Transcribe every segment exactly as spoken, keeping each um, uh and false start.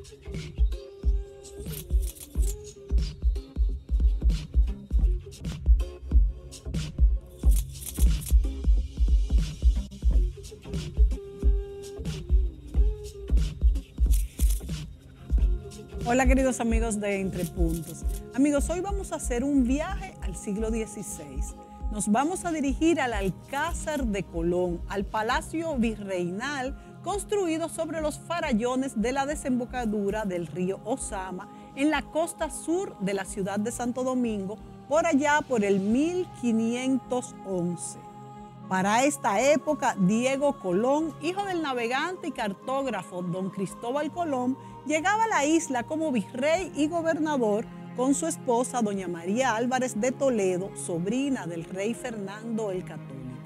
Hola queridos amigos de Entre Puntos. Amigos, hoy vamos a hacer un viaje al siglo dieciséis. Nos vamos a dirigir al Alcázar de Colón, al Palacio Virreinal construido sobre los farallones de la desembocadura del río Ozama en la costa sur de la ciudad de Santo Domingo, por allá por el mil quinientos once. Para esta época, Diego Colón, hijo del navegante y cartógrafo don Cristóbal Colón, llegaba a la isla como virrey y gobernador con su esposa doña María Álvarez de Toledo, sobrina del rey Fernando el Católico.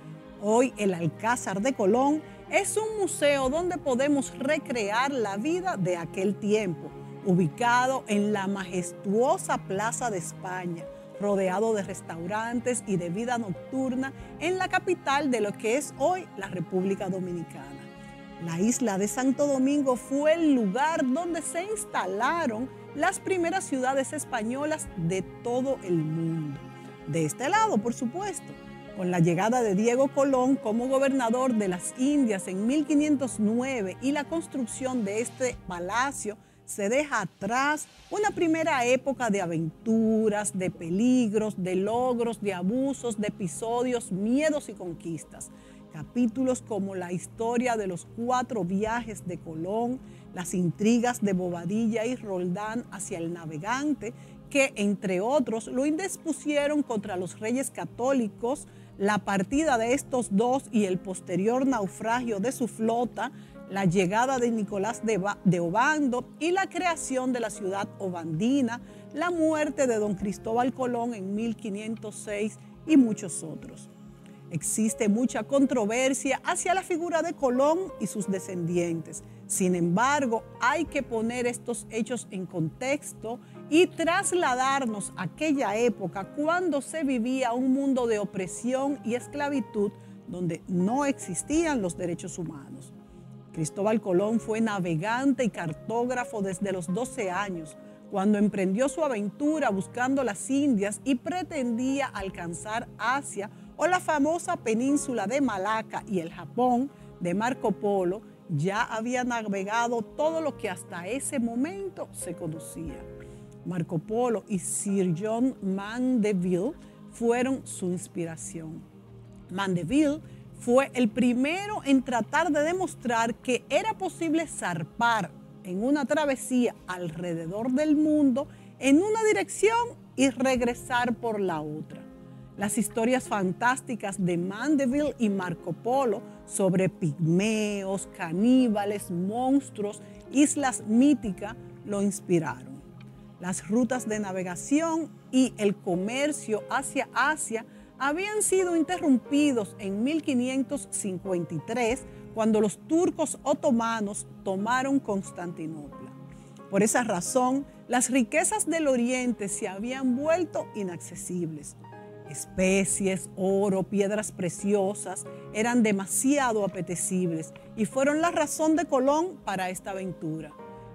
Hoy el Alcázar de Colón es un museo donde podemos recrear la vida de aquel tiempo, ubicado en la majestuosa Plaza de España, rodeado de restaurantes y de vida nocturna en la capital de lo que es hoy la República Dominicana. La isla de Santo Domingo fue el lugar donde se instalaron las primeras ciudades españolas de todo el mundo. De este lado, por supuesto, con la llegada de Diego Colón como gobernador de las Indias en mil quinientos nueve y la construcción de este palacio, se deja atrás una primera época de aventuras, de peligros, de logros, de abusos, de episodios, miedos y conquistas. Capítulos como la historia de los cuatro viajes de Colón, las intrigas de Bobadilla y Roldán hacia el navegante, que entre otros lo indispusieron contra los reyes católicos, la partida de estos dos y el posterior naufragio de su flota, la llegada de Nicolás de, de Obando y la creación de la ciudad obandina, la muerte de don Cristóbal Colón en mil quinientos seis y muchos otros. Existe mucha controversia hacia la figura de Colón y sus descendientes. Sin embargo, hay que poner estos hechos en contexto y trasladarnos a aquella época cuando se vivía un mundo de opresión y esclavitud donde no existían los derechos humanos. Cristóbal Colón fue navegante y cartógrafo desde los doce años, cuando emprendió su aventura buscando las Indias y pretendía alcanzar Asia o la famosa península de Malaca y el Japón de Marco Polo. Ya había navegado todo lo que hasta ese momento se conocía. Marco Polo y Sir John Mandeville fueron su inspiración. Mandeville fue el primero en tratar de demostrar que era posible zarpar en una travesía alrededor del mundo en una dirección y regresar por la otra. Las historias fantásticas de Mandeville y Marco Polo sobre pigmeos, caníbales, monstruos, islas míticas lo inspiraron. Las rutas de navegación y el comercio hacia Asia habían sido interrumpidos en mil quinientos cincuenta y tres cuando los turcos otomanos tomaron Constantinopla. Por esa razón, las riquezas del Oriente se habían vuelto inaccesibles. Especies, oro, piedras preciosas eran demasiado apetecibles y fueron la razón de Colón para esta aventura.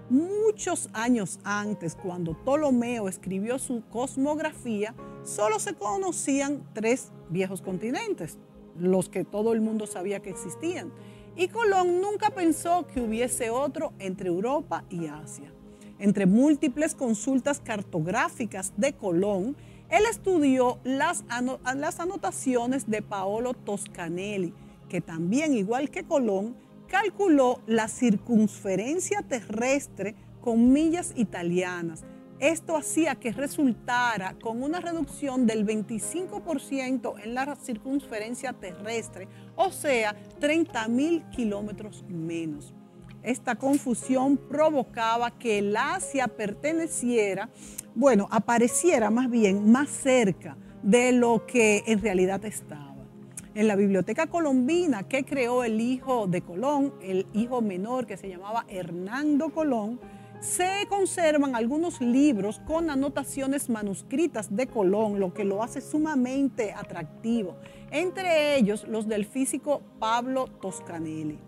Muchos años antes, cuando Ptolomeo escribió su cosmografía, solo se conocían tres viejos continentes, los que todo el mundo sabía que existían. Y Colón nunca pensó que hubiese otro entre Europa y Asia. Entre múltiples consultas cartográficas de Colón, él estudió las, ano- las anotaciones de Paolo Toscanelli, que también, igual que Colón, calculó la circunferencia terrestre con millas italianas. Esto hacía que resultara con una reducción del veinticinco por ciento en la circunferencia terrestre, o sea, treinta mil kilómetros menos. Esta confusión provocaba que el Asia perteneciera, bueno, apareciera más bien más cerca de lo que en realidad estaba. En la Biblioteca Colombina que creó el hijo de Colón, el hijo menor que se llamaba Hernando Colón, se conservan algunos libros con anotaciones manuscritas de Colón, lo que lo hace sumamente atractivo, entre ellos los del físico Pablo Toscanelli.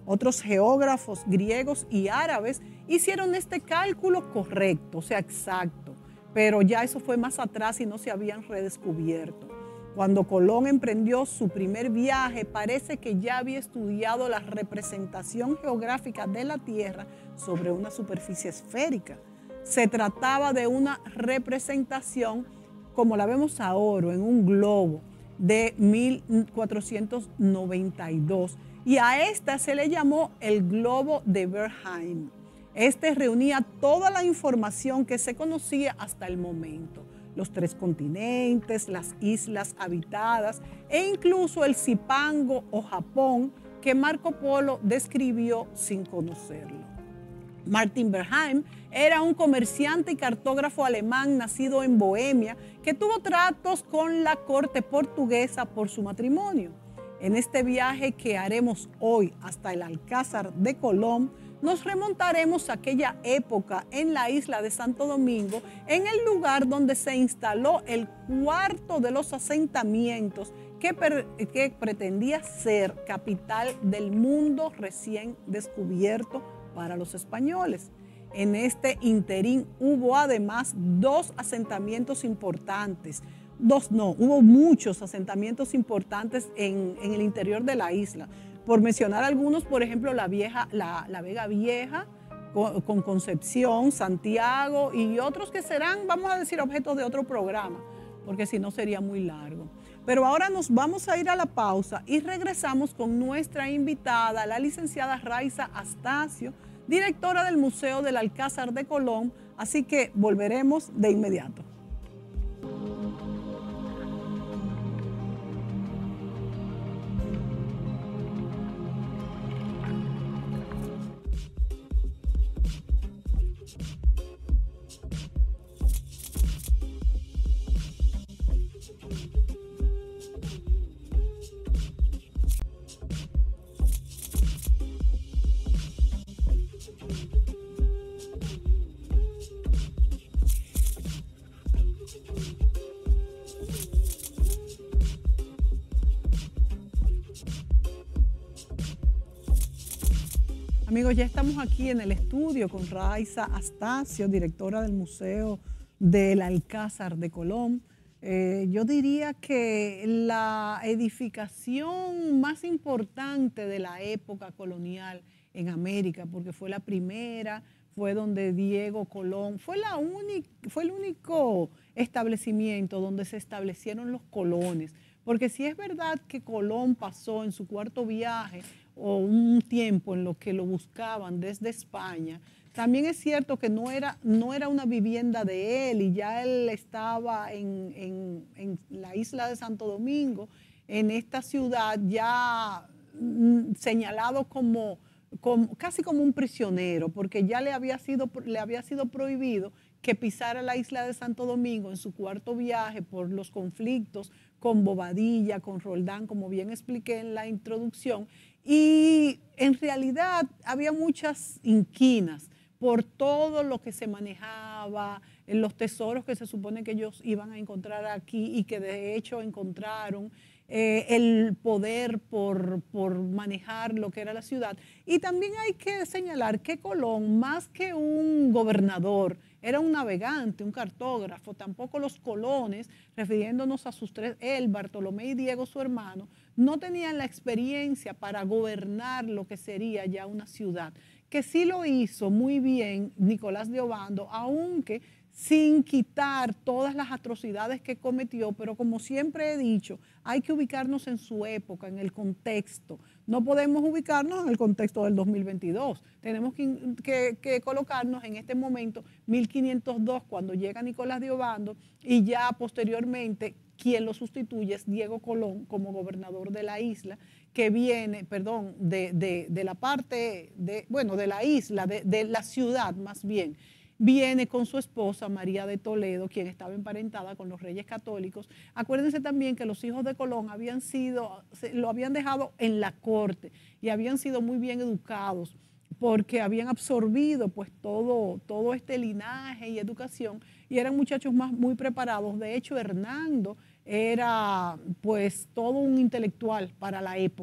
Otros geógrafos griegos y árabes hicieron este cálculo correcto, o sea, exacto, pero ya eso fue más atrás y no se habían redescubierto. Cuando Colón emprendió su primer viaje, parece que ya había estudiado la representación geográfica de la Tierra sobre una superficie esférica. Se trataba de una representación, como la vemos ahora, en un globo de mil cuatrocientos noventa y dos, y a esta se le llamó el globo de Bernheim. Este reunía toda la información que se conocía hasta el momento: los tres continentes, las islas habitadas e incluso el Zipango o Japón que Marco Polo describió sin conocerlo. Martin Bernheim era un comerciante y cartógrafo alemán nacido en Bohemia que tuvo tratos con la corte portuguesa por su matrimonio. En este viaje que haremos hoy hasta el Alcázar de Colón, nos remontaremos a aquella época en la isla de Santo Domingo, en el lugar donde se instaló el cuarto de los asentamientos que, per, que pretendía ser capital del mundo recién descubierto para los españoles. En este interín hubo además dos asentamientos importantes, dos no, hubo muchos asentamientos importantes en, en el interior de la isla. Por mencionar algunos, por ejemplo, la, vieja, la, la Vega Vieja, con, con Concepción, Santiago y otros que serán, vamos a decir, objetos de otro programa, porque si no sería muy largo. Pero ahora nos vamos a ir a la pausa y regresamos con nuestra invitada, la licenciada Raiza Astacio, directora del Museo del Alcázar de Colón, así que volveremos de inmediato. Amigos, ya estamos aquí en el estudio con Raiza Astacio, directora del Museo del Alcázar de Colón. Eh, yo diría que la edificación más importante de la época colonial en América, porque fue la primera, fue donde Diego Colón, fue, la única, fue el único establecimiento donde se establecieron los colones. Porque si es verdad que Colón pasó en su cuarto viaje o un tiempo en lo que lo buscaban desde España, también es cierto que no era, no era una vivienda de él y ya él estaba en, en, en la isla de Santo Domingo, en esta ciudad ya mm, señalado como, como, casi como un prisionero, porque ya le había sido, le había sido prohibido que pisara la isla de Santo Domingo en su cuarto viaje por los conflictos con Bobadilla, con Roldán, como bien expliqué en la introducción. Y en realidad había muchas inquinas por todo lo que se manejaba, los tesoros que se supone que ellos iban a encontrar aquí y que de hecho encontraron, eh, el poder por, por manejar lo que era la ciudad. Y también hay que señalar que Colón, más que un gobernador, era un navegante, un cartógrafo. Tampoco los colones, refiriéndonos a sus tres, él, Bartolomé y Diego, su hermano, no tenían la experiencia para gobernar lo que sería ya una ciudad, que sí lo hizo muy bien Nicolás de Obando, aunque sin quitar todas las atrocidades que cometió, pero como siempre he dicho, hay que ubicarnos en su época, en el contexto. No podemos ubicarnos en el contexto del dos mil veintidós. Tenemos que, que, que colocarnos en este momento, mil quinientos dos, cuando llega Nicolás de Obando, y ya posteriormente quien lo sustituye es Diego Colón como gobernador de la isla, que viene, perdón, de, de, de la parte, de, bueno, de la isla, de, de la ciudad más bien, viene con su esposa María de Toledo, quien estaba emparentada con los reyes católicos. Acuérdense también que los hijos de Colón habían sido, lo habían dejado en la corte y habían sido muy bien educados porque habían absorbido pues todo, todo este linaje y educación y eran muchachos más muy preparados. De hecho, Hernando era pues todo un intelectual para la época.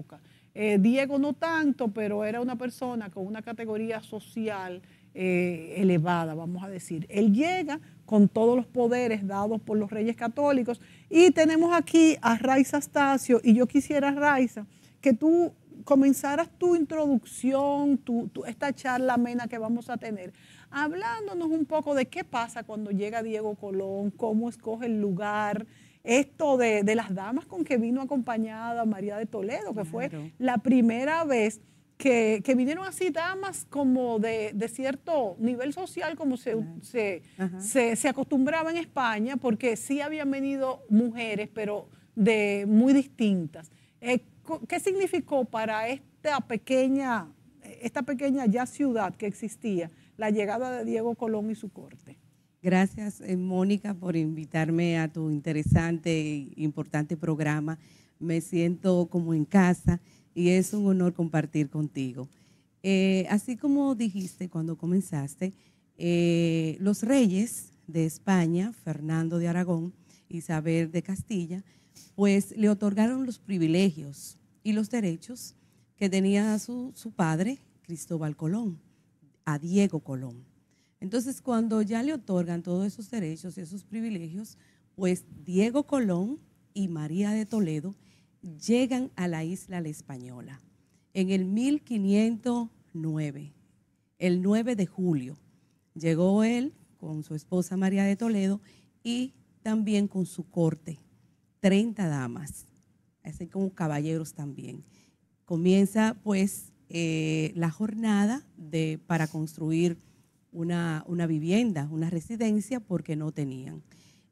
Eh, Diego no tanto, pero era una persona con una categoría social eh, elevada, vamos a decir. Él llega con todos los poderes dados por los reyes católicos y tenemos aquí a Raiza Astacio y yo quisiera, Raiza, que tú comenzaras tu introducción, tu, tu, esta charla amena que vamos a tener, hablándonos un poco de qué pasa cuando llega Diego Colón, cómo escoge el lugar, esto de, de las damas con que vino acompañada María de Toledo, que claro. fue la primera vez que, que vinieron así damas como de, de cierto nivel social, como se, claro. se, se, se acostumbraba en España, porque sí habían venido mujeres, pero de muy distintas. Eh, ¿Qué significó para esta pequeña, esta pequeña ya ciudad que existía la llegada de Diego Colón y su corte? Gracias, eh, Mónica, por invitarme a tu interesante e importante programa. Me siento como en casa y es un honor compartir contigo. Eh, así como dijiste cuando comenzaste, eh, los reyes de España, Fernando de Aragón, Isabel de Castilla, pues le otorgaron los privilegios y los derechos que tenía su, su padre, Cristóbal Colón, a Diego Colón. Entonces, cuando ya le otorgan todos esos derechos y esos privilegios, pues Diego Colón y María de Toledo llegan a la isla La Española en el mil quinientos nueve, el nueve de julio. Llegó él con su esposa María de Toledo y también con su corte, treinta damas, así como caballeros también. Comienza pues eh, la jornada de, para construir Una, una vivienda, una residencia, porque no tenían.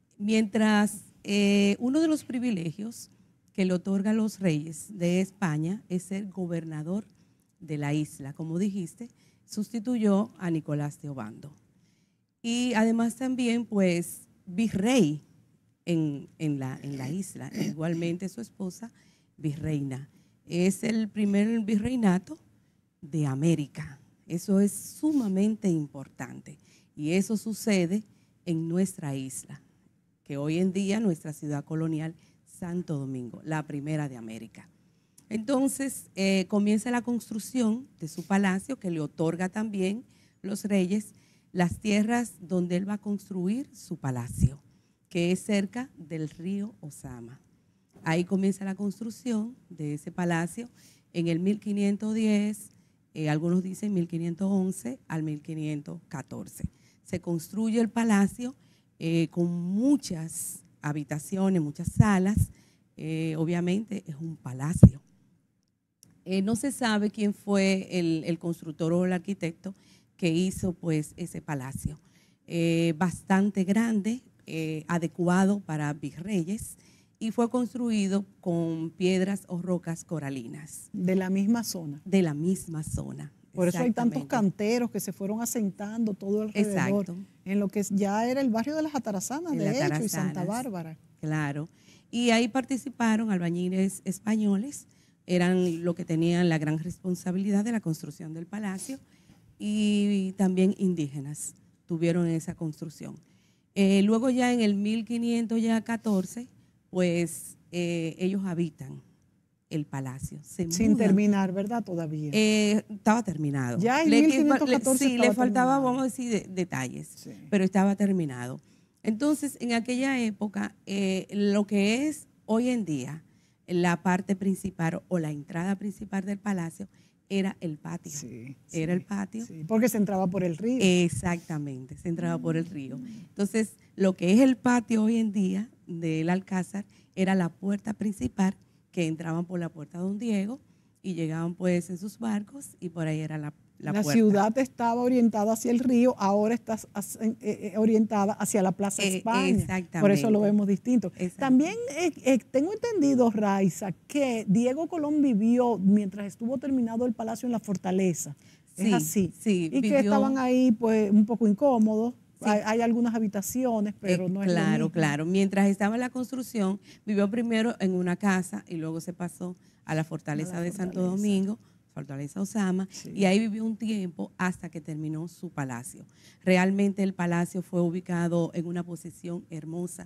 Mientras eh, uno de los privilegios que le otorgan los reyes de España es ser gobernador de la isla. Como dijiste, sustituyó a Nicolás de Obando. Y además también, pues, virrey en, en, la, en la isla. Igualmente su esposa, virreina. Es el primer virreinato de América. Eso es sumamente importante y eso sucede en nuestra isla, que hoy en día nuestra ciudad colonial, Santo Domingo, la primera de América. Entonces eh, comienza la construcción de su palacio, que le otorga también los reyes las tierras donde él va a construir su palacio, que es cerca del río Ozama. Ahí comienza la construcción de ese palacio en el mil quinientos diez. Eh, algunos dicen mil quinientos once al mil quinientos catorce. Se construye el palacio eh, con muchas habitaciones, muchas salas. Eh, obviamente es un palacio. Eh, no se sabe quién fue el, el constructor o el arquitecto que hizo pues ese palacio. Eh, bastante grande, eh, adecuado para virreyes, y fue construido con piedras o rocas coralinas. De la misma zona. De la misma zona. Por eso hay tantos canteros que se fueron asentando todo alrededor. Exacto. En lo que ya era el barrio de las Atarazanas, de hecho, y Santa Bárbara. Claro. Y ahí participaron albañiles españoles, eran los que tenían la gran responsabilidad de la construcción del palacio, y también indígenas tuvieron esa construcción. Eh, luego ya en el mil quinientos catorce, pues eh, ellos habitan el palacio. Se Sin mudan. Terminar, ¿verdad? Todavía. Eh, estaba terminado. Ya en le, mil quinientos catorce Sí, le faltaba, terminado. vamos a decir, de, detalles, sí. Pero estaba terminado. Entonces, en aquella época, eh, lo que es hoy en día la parte principal o la entrada principal del palacio era el patio. Sí, era sí, el patio. Sí, porque se entraba por el río. Exactamente, se entraba mm. por el río. Entonces, lo que es el patio hoy en día del Alcázar era la puerta principal, que entraban por la puerta Don Diego y llegaban pues en sus barcos y por ahí era la, la, la puerta. La ciudad estaba orientada hacia el río, ahora está eh, orientada hacia la Plaza eh, España. Exactamente. Por eso lo vemos distinto. También eh, eh, tengo entendido, Raiza, que Diego Colón vivió mientras estuvo terminado el palacio en la fortaleza. Es sí, así. Sí, y vivió, que estaban ahí pues un poco incómodos. Sí. Hay, hay algunas habitaciones, pero eh, no es Claro, lo mismo. claro. Mientras estaba en la construcción, vivió primero en una casa y luego se pasó a la fortaleza, a la fortaleza. de Santo Domingo, Fortaleza Ozama, sí. Y ahí vivió un tiempo hasta que terminó su palacio. Realmente el palacio fue ubicado en una posición hermosa,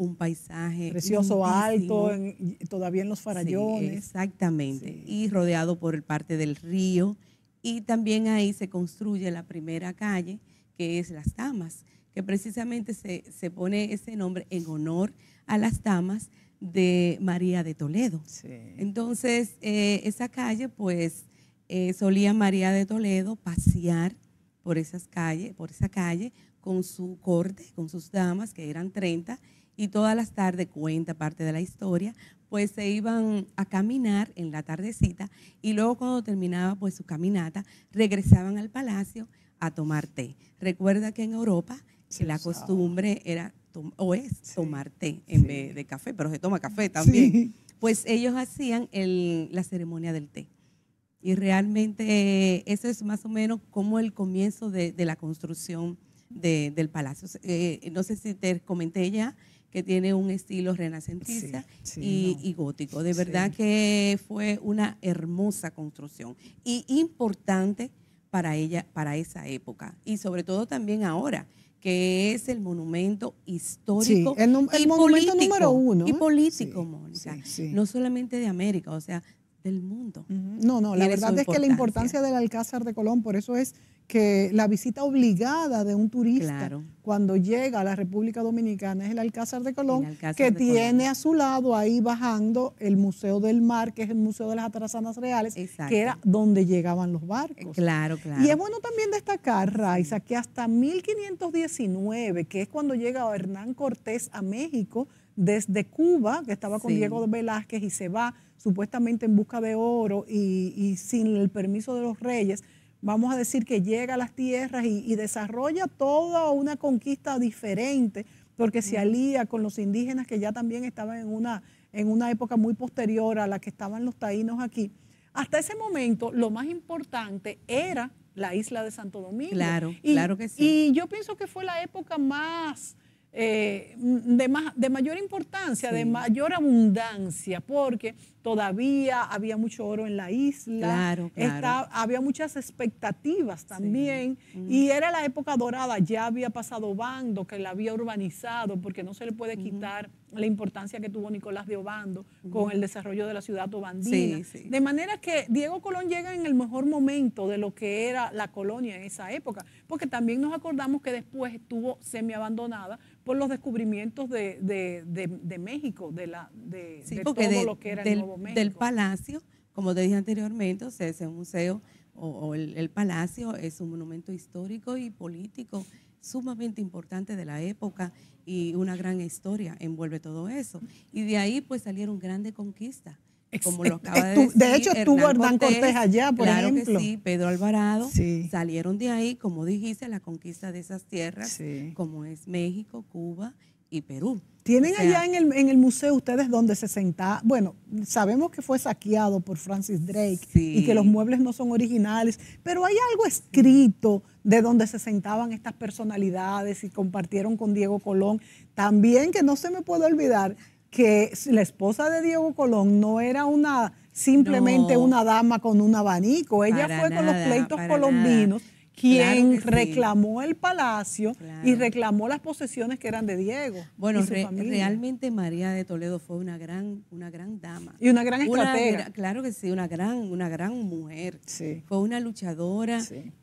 un paisaje precioso, lindísimo. alto, en, todavía en los farallones. Sí, exactamente, Sí. y rodeado por el parte del río, y también ahí se construye la primera calle, que es Las Damas, que precisamente se, se pone ese nombre en honor a las damas de María de Toledo. Sí. Entonces, eh, esa calle, pues, eh, solía María de Toledo pasear por esas calles, por esa calle, con su corte, con sus damas, que eran treinta, y todas las tardes, cuenta parte de la historia, pues se iban a caminar en la tardecita, y luego cuando terminaba pues su caminata, regresaban al palacio a tomar té. Recuerda que en Europa Se la usaba. costumbre era, o es, Sí. tomar té en Sí. vez de café, pero se toma café también. Sí. Pues ellos hacían el, la ceremonia del té. Y realmente eh, eso es más o menos como el comienzo de, de la construcción de, del palacio. Eh, no sé si te comenté ya que tiene un estilo renacentista Sí, sí, y, no. y gótico. De verdad Sí. que fue una hermosa construcción y importante para ella, para esa época. Y sobre todo también ahora, que es el monumento histórico Sí, el, nu- el y monumento político, número uno. y ¿eh? político, Sí, Mónica. sí, sí. No solamente de América, o sea, del mundo. Ujú. No, no, la Tiene su verdad es que la importancia. importancia del Alcázar de Colón, por eso es que la visita obligada de un turista Claro. cuando llega a la República Dominicana es el Alcázar de Colón, El Alcázar que de tiene Colón. a su lado ahí bajando el Museo del Mar, que es el Museo de las Atarazanas Reales, Exacto. que era donde llegaban los Eh, barcos. Claro, claro. Y es bueno también destacar, Raiza, que hasta mil quinientos diecinueve, que es cuando llega Hernán Cortés a México desde Cuba, que estaba con Sí. Diego de Velázquez, y se va supuestamente en busca de oro y, y sin el permiso de los reyes, vamos a decir que llega a las tierras y, y desarrolla toda una conquista diferente, porque se alía con los indígenas que ya también estaban en una, en una época muy posterior a la que estaban los taínos aquí. Hasta ese momento, lo más importante era la isla de Santo Domingo. Claro, Y- claro que sí. Y yo pienso que fue la época más, eh, de, más de mayor importancia, Sí. de mayor abundancia, porque todavía había mucho oro en la isla, Claro, claro. está- había muchas expectativas también, y era la época dorada, ya había pasado Bando, que la había urbanizado, porque no se le puede quitar la importancia que tuvo Nicolás de Obando con el desarrollo de la ciudad obandina. Sí, sí. De manera que Diego Colón llega en el mejor momento de lo que era la colonia en esa época, porque también nos acordamos que después estuvo semiabandonada por los descubrimientos de, de, de, de México, de, la, de, Sí, de porque todo de- lo que era del, el Nuevo México. del palacio, como te dije anteriormente, o sea, ese museo o, o el, el palacio es un monumento histórico y político sumamente importante de la época, y una gran historia envuelve todo eso. Y de ahí pues salieron grandes conquistas. Como lo acaba de Estu- decir, de hecho, estuvo Hernán Cortés allá, por claro ejemplo. que sí, Pedro Alvarado, Sí. salieron de ahí, como dijiste, la conquista de esas tierras, Sí. como es México, Cuba y Perú. Tienen O sea, allá en el, en el museo ustedes donde se sentaban, bueno, sabemos que fue saqueado por Francis Drake Sí. y que los muebles no son originales, pero hay algo escrito de donde se sentaban estas personalidades y compartieron con Diego Colón. También, que no se me puede olvidar, que la esposa de Diego Colón no era una simplemente No. una dama con un abanico, ella Para fue con los nada, pleitos para colombinos nada. quien Claro que sí. reclamó el palacio Claro. y reclamó las posesiones que eran de Diego. Bueno, y su re- familia. realmente María de Toledo fue una gran, una gran dama. Y una gran Una estratega. gra- claro que sí, una gran, una gran mujer. Sí. Fue una luchadora Sí.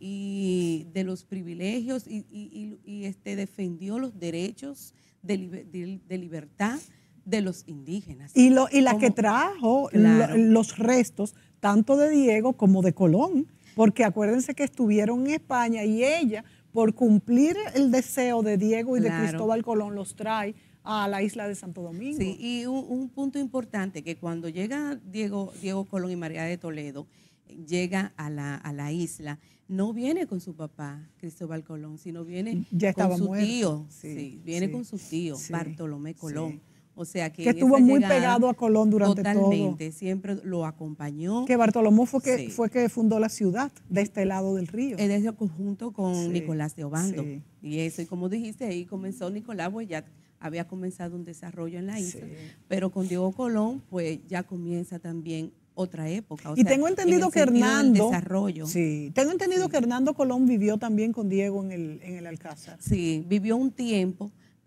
y de los privilegios y, y- y- y, este, defendió los derechos de, libe- de- de libertad de los indígenas. Y, lo, y la Como- que trajo Claro. lo- los restos, tanto de Diego como de Colón, porque acuérdense que estuvieron en España y ella, por cumplir el deseo de Diego y de Claro. Cristóbal Colón, los trae a la isla de Santo Domingo. Sí, y un, un punto importante, que cuando llega Diego, Diego Colón y María de Toledo, llega a la, a la isla, no viene con su papá, Cristóbal Colón, sino viene Ya estaba con su muerto. tío, Sí, sí, viene sí, con su tío, sí, Bartolomé Colón. sí. O sea que, Que en estuvo esa muy llegada, pegado a Colón durante totalmente, siempre lo acompañó. Que Bartolomé fue que, Sí. fue que fundó la ciudad de este lado del río. En ese conjunto con Sí, Nicolás de Obando. sí. Y eso, y como dijiste, ahí comenzó Nicolás, pues ya había comenzado un desarrollo en la isla. Sí. Pero con Diego Colón, pues ya comienza también otra época. O Y sea, tengo en entendido el que sentido del Hernando. desarrollo. Sí, tengo entendido Sí. que Hernando Colón vivió también con Diego en el, en el Alcázar. Sí, vivió un tiempo,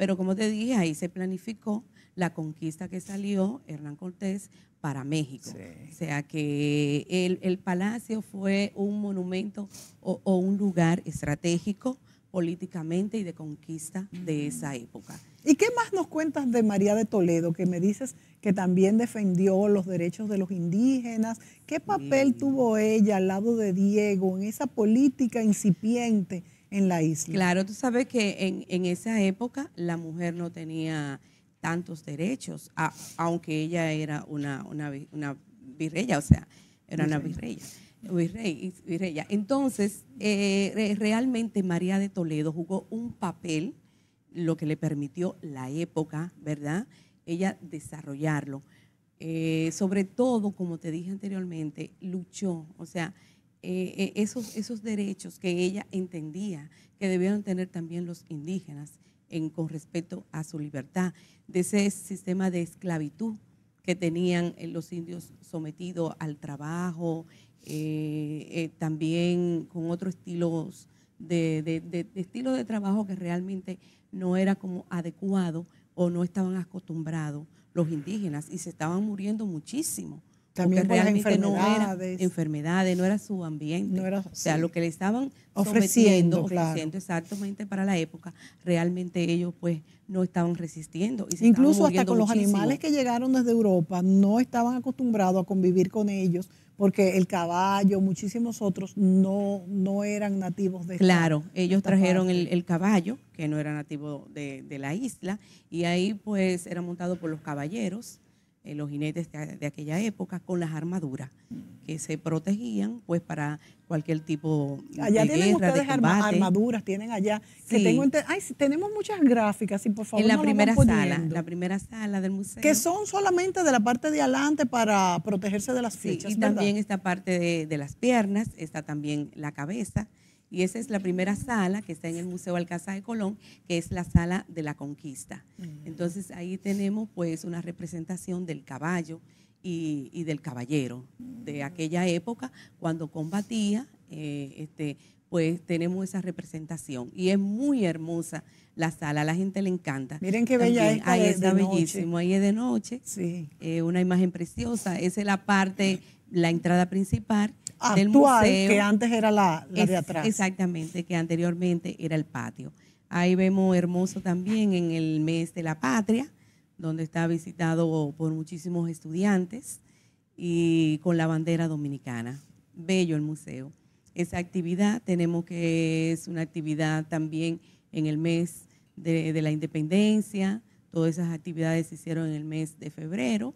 Pero como te dije, ahí se planificó la conquista que salió Hernán Cortés para México. Sí. O sea que el, el palacio fue un monumento o, o un lugar estratégico políticamente y de conquista de esa época. ¿Y qué más nos cuentas de María de Toledo, que me dices que también defendió los derechos de los indígenas? ¿Qué papel sí. tuvo ella al lado de Diego en esa política incipiente en la isla? Claro, tú sabes que en, en esa época la mujer no tenía tantos derechos, a, aunque ella era una, una, una virreya, o sea, era una virreya. Virrey, virreya. Entonces, eh, realmente María de Toledo jugó un papel, lo que le permitió la época, ¿verdad? Ella desarrollarlo. Eh, sobre todo, como te dije anteriormente, luchó, o sea, eh, esos, esos derechos que ella entendía que debieron tener también los indígenas en, con respecto a su libertad, de ese sistema de esclavitud que tenían los indios sometidos al trabajo, eh, eh, también con otros estilos de, de, de, de estilo de trabajo que realmente no era como adecuado o no estaban acostumbrados los indígenas y se estaban muriendo muchísimo. También porque realmente enfermedades. no era enfermedades, no era su ambiente. No era, o sea, sí. lo que le estaban ofreciendo, ofreciendo claro. exactamente para la época, realmente ellos pues no estaban resistiendo. Y se Incluso estaban hasta con muchísimo. Los animales que llegaron desde Europa no estaban acostumbrados a convivir con ellos, porque el caballo, muchísimos otros no, no eran nativos de esta, Claro, ellos de trajeron el, el caballo, que no era nativo de, de la isla, y ahí pues era montado por los caballeros, eh, los jinetes de, de aquella época, con las armaduras, que se protegían pues para cualquier tipo allá de tienen guerra, ustedes de combate. armaduras, tienen allá, sí. que tengo ay, tenemos muchas gráficas, y por favor en la no primera lo van sala, poniendo. la primera sala del museo. Que son solamente de la parte de adelante para protegerse de las flechas, sí, y ¿verdad? también esta parte de, de las piernas, está también la cabeza, y esa es la primera sala que está en el Museo Alcázar de Colón, que es la sala de la conquista. Mm. Entonces ahí tenemos pues una representación del caballo y, y del caballero de aquella época cuando combatía, eh, este, pues tenemos esa representación y es muy hermosa la sala, a la gente le encanta. Miren qué bella también, esta ahí de, está de bellísimo, noche. ahí es de noche, sí. eh, una imagen preciosa, esa es la parte, la entrada principal actual, del museo, que antes era la, la es, de atrás. Exactamente, que anteriormente era el patio. Ahí vemos hermoso también en el mes de la patria, donde está visitado por muchísimos estudiantes y con la bandera dominicana. Bello el museo. Esa actividad tenemos que es una actividad también en el mes de, de la independencia. Todas esas actividades se hicieron en el mes de febrero.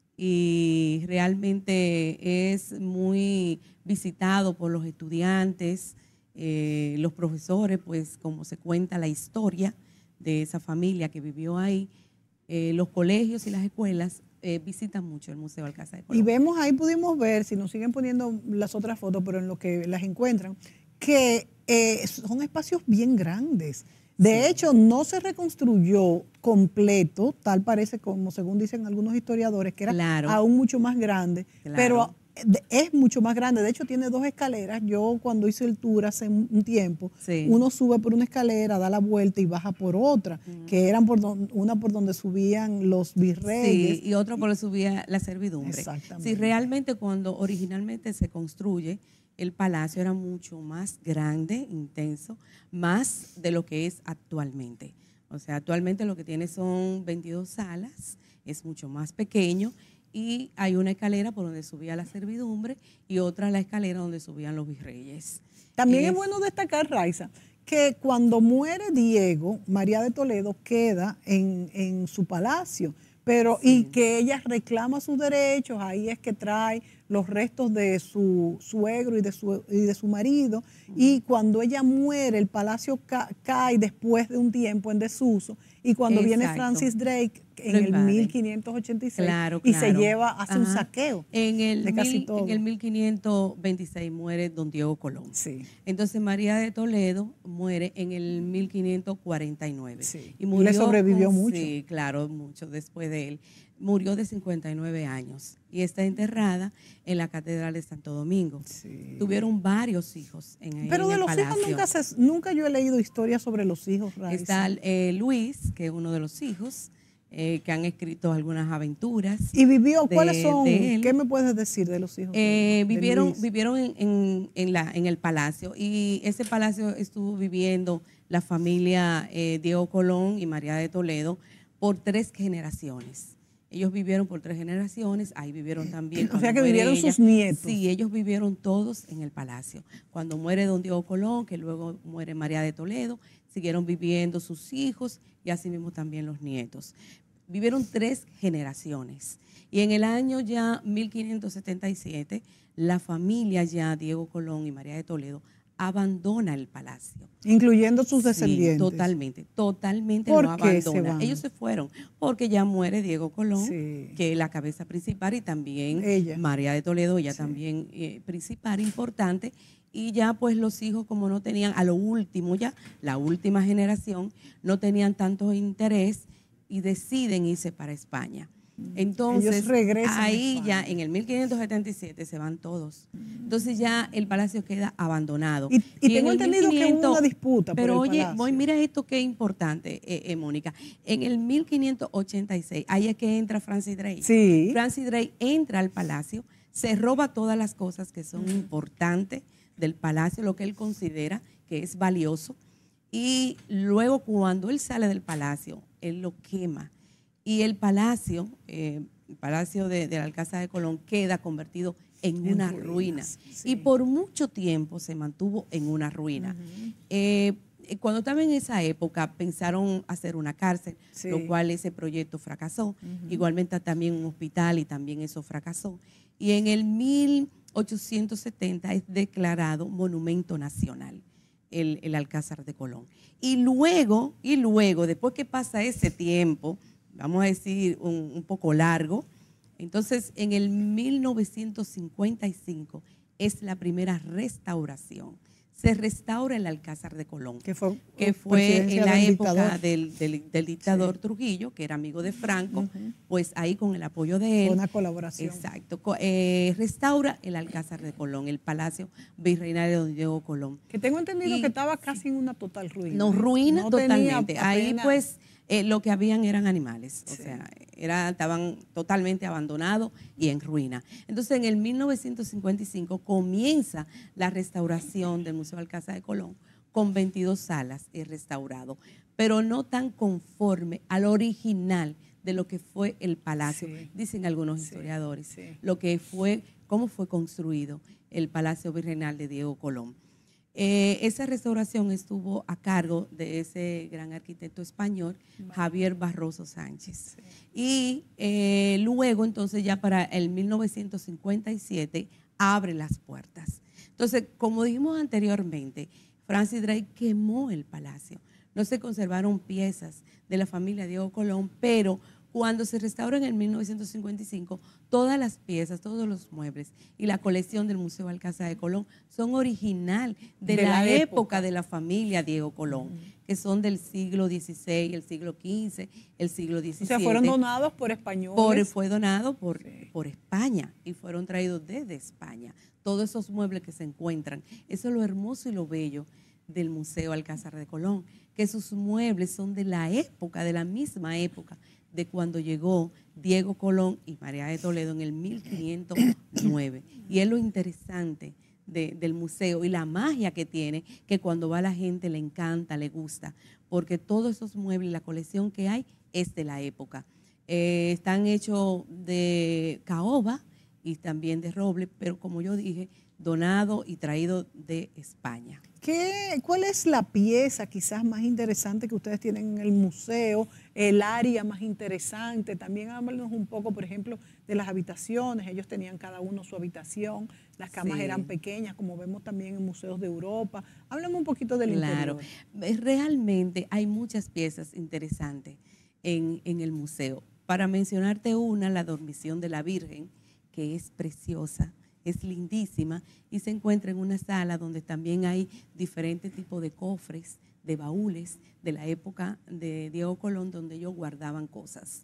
Y realmente es muy visitado por los estudiantes, eh, los profesores, pues como se cuenta la historia de esa familia que vivió ahí, eh, los colegios y las escuelas eh, visitan mucho el Museo Alcázar de Colón. Y vemos ahí, pudimos ver, si nos siguen poniendo las otras fotos, pero en lo que las encuentran, que eh, son espacios bien grandes. De sí. hecho, no se reconstruyó completo, tal parece como según dicen algunos historiadores, que era claro. aún mucho más grande, claro. pero es mucho más grande. De hecho, tiene dos escaleras. Yo cuando hice el tour hace un tiempo, sí. uno sube por una escalera, da la vuelta y baja por otra, uh-huh. que eran por don, una por donde subían los virreyes. Sí, y otra por donde subía la servidumbre. Exactamente. Sí, realmente cuando originalmente se construye, el palacio era mucho más grande, intenso, más de lo que es actualmente. O sea, actualmente lo que tiene son veintidós salas, es mucho más pequeño y hay una escalera por donde subía la servidumbre y otra la escalera donde subían los virreyes. También es, es bueno destacar, Raiza, que cuando muere Diego, María de Toledo queda en, en su palacio, pero sí. y que ella reclama sus derechos, ahí es que trae los restos de su suegro y de su, y de su marido, uh-huh. y cuando ella muere, el palacio ca cae después de un tiempo en desuso, y cuando Exacto. viene Francis Drake en el mil quinientos ochenta y seis claro, y claro. se lleva, hace Ajá. un saqueo en el de casi mil, todo. En el mil quinientos veintiséis muere don Diego Colón. Sí. Entonces María de Toledo muere en el mil quinientos cuarenta y nueve. Sí. Y murió le sobrevivió con, mucho. Sí, claro, mucho después de él. murió de cincuenta y nueve años y está enterrada en la Catedral de Santo Domingo. Sí. Tuvieron varios hijos en, Pero en de el los palacio. hijos nunca, se, nunca yo he leído historias sobre los hijos, Raiza. Está eh, Luis, que es uno de los hijos, eh, que han escrito algunas aventuras. ¿Y vivió? de, ¿Cuáles son? de él. ¿Qué me puedes decir de los hijos? Eh, de, vivieron de Luis? vivieron en, en, en, la, en el palacio, y ese palacio estuvo viviendo la familia eh, Diego Colón y María de Toledo por tres generaciones. Ellos vivieron por tres generaciones, ahí vivieron también. O sea que vivieron ella. sus nietos. Sí, ellos vivieron todos en el palacio. Cuando muere don Diego Colón, que luego muere María de Toledo, siguieron viviendo sus hijos y así mismo también los nietos. Vivieron tres generaciones. Y en el año ya mil quinientos setenta y siete, la familia ya Diego Colón y María de Toledo abandona el palacio. Incluyendo sus Sí, descendientes. totalmente, totalmente ¿Por lo qué se abandona. van? Ellos se fueron porque ya muere Diego Colón, Sí. que es la cabeza principal, y también Ella. María de Toledo, ella Sí. también eh, principal, importante. Y ya pues los hijos, como no tenían, a lo último ya, la última generación, no tenían tanto interés y deciden irse para España. Entonces, Ellos regresan a ahí España. ya en el mil quinientos setenta y siete se van todos. Entonces ya el palacio queda abandonado. Y, y en tengo el entendido que hubo mil quinientos una disputa Pero por el oye, palacio. voy, mira esto que es importante, eh, eh, Mónica. En el mil quinientos ochenta y seis, ahí es que entra Francis Drake. Sí. Francis Drake entra al palacio, se roba todas las cosas que son importantes del palacio, lo que él considera que es valioso. Y luego cuando él sale del palacio, él lo quema. Y el palacio, eh, el palacio de, de la Alcázar de Colón, queda convertido en, En una ruinas, ruina. sí. Y por mucho tiempo se mantuvo en una ruina. Ujú. Eh, cuando estaba en esa época, pensaron hacer una cárcel, Sí. lo cual ese proyecto fracasó. Ujú. Igualmente también un hospital, y también eso fracasó. Y en el mil ochocientos setenta es declarado monumento nacional el, el Alcázar de Colón. Y luego, y luego, después que pasa ese tiempo, vamos a decir un, un poco largo, entonces en el mil novecientos cincuenta y cinco es la primera restauración. Se restaura el Alcázar de Colón, Que fue, que fue en la del época dictador. del, del, del dictador Sí. Trujillo, que era amigo de Franco, Ujú. pues ahí con el apoyo de él. Fue una colaboración. Exacto. Co- eh, restaura el Alcázar de Colón, el Palacio Virreinario de Diego Colón. Que tengo entendido Y- que estaba casi en una total ruina. Nos ¿eh? ruina No tenía totalmente. Ahí apenas- pues eh, lo que habían eran animales, o Sí. sea, era, estaban totalmente abandonados y en ruina. Entonces en el mil novecientos cincuenta y cinco comienza la restauración del Museo Alcázar de Colón con veintidós salas y restaurado, pero no tan conforme al original de lo que fue el palacio, Sí. dicen algunos Sí, historiadores, sí. lo que fue, cómo fue construido el Palacio Virreinal de Diego Colón. Eh, esa restauración estuvo a cargo de ese gran arquitecto español, Javier Barroso Sánchez. Y eh, luego, entonces, ya para el mil novecientos cincuenta y siete, abre las puertas. Entonces, como dijimos anteriormente, Francis Drake quemó el palacio. No se conservaron piezas de la familia Diego Colón, pero cuando se restaura en el mil novecientos cincuenta y cinco, todas las piezas, todos los muebles y la colección del Museo Alcázar de Colón son original de, De la, la época. época de la familia Diego Colón, que son del siglo dieciséis, el siglo quince, el siglo O diecisiete. sea, fueron donados por españoles. Por- fue donado por, Sí. por España y fueron traídos desde España. Todos esos muebles que se encuentran, eso es lo hermoso y lo bello del Museo Alcázar de Colón, que sus muebles son de la época, de la misma época de cuando llegó Diego Colón y María de Toledo en el mil quinientos nueve. Y es lo interesante de- del museo y la magia que tiene, que cuando va la gente le encanta, le gusta, porque todos esos muebles, la colección que hay es de la época. Eh, están hechos de caoba y también de roble, pero como yo dije, donado y traído de España. ¿Qué, ¿Cuál es la pieza quizás más interesante que ustedes tienen en el museo? El área más interesante. También háblanos un poco, por ejemplo, de las habitaciones. Ellos tenían cada uno su habitación. Las camas Sí. eran pequeñas, como vemos también en museos de Europa. Háblame un poquito del Claro, interior. Eh, realmente hay muchas piezas interesantes en, en el museo. Para mencionarte una, la dormición de la Virgen, que es preciosa, es lindísima y se encuentra en una sala donde también hay diferentes tipos de cofres, de baúles de la época de Diego Colón, donde ellos guardaban cosas.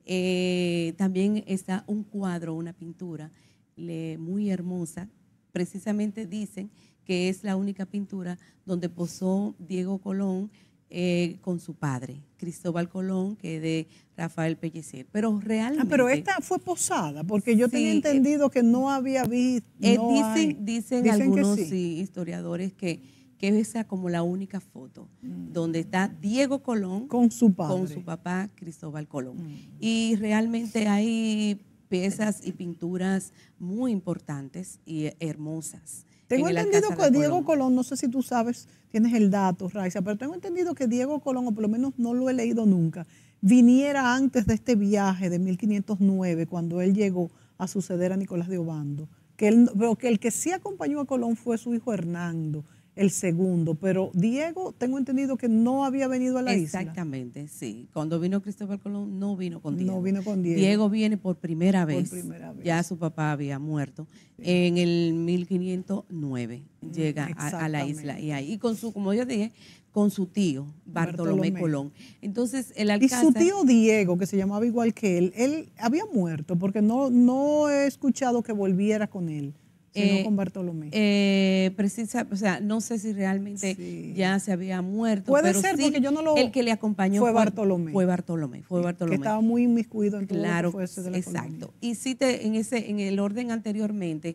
Eh, también está un cuadro, una pintura le, muy hermosa. Precisamente dicen que es la única pintura donde posó Diego Colón eh, con su padre, Cristóbal Colón, que es de Rafael Pellicer. Pero realmente... Ah, pero esta fue posada, porque yo sí, tenía entendido que no había visto... Eh, no dicen, hay, dicen, dicen algunos que sí. sí, historiadores que, que esa como la única foto mm. donde está Diego Colón con su padre, con su papá Cristóbal Colón. Mm. Y realmente hay piezas y pinturas muy importantes y hermosas. Tengo en entendido que Colón. Diego Colón, no sé si tú sabes, tienes el dato, Raiza, pero tengo entendido que Diego Colón, o por lo menos no lo he leído nunca, viniera antes de este viaje de mil quinientos nueve, cuando él llegó a suceder a Nicolás de Obando. Que él, pero que el que sí acompañó a Colón fue su hijo Hernando, el segundo, pero Diego, tengo entendido que no había venido a la isla. Exactamente, sí. Cuando vino Cristóbal Colón, no vino con Diego. No vino con Diego. Diego viene por primera vez. Por primera vez. Ya su papá había muerto. Sí. En el mil quinientos nueve llega a, a la isla. Y ahí, y con su, como yo dije, con su tío, Bartolomé, Bartolomé. Colón. Entonces, el alcázar... Y su tío Diego, que se llamaba igual que él, él había muerto, porque no, no he escuchado que volviera con él. Sino eh, con Bartolomé. Eh, precisa, o sea, no sé si realmente sí. ya se había muerto. Puede pero ser, sí, porque yo no lo... El que le acompañó fue Bartolomé. Fue Bartolomé, fue Bartolomé. Que estaba muy inmiscuido en todo claro, lo que fue ese de la exacto. colonia. Y sí, te, en, ese, en el orden anteriormente,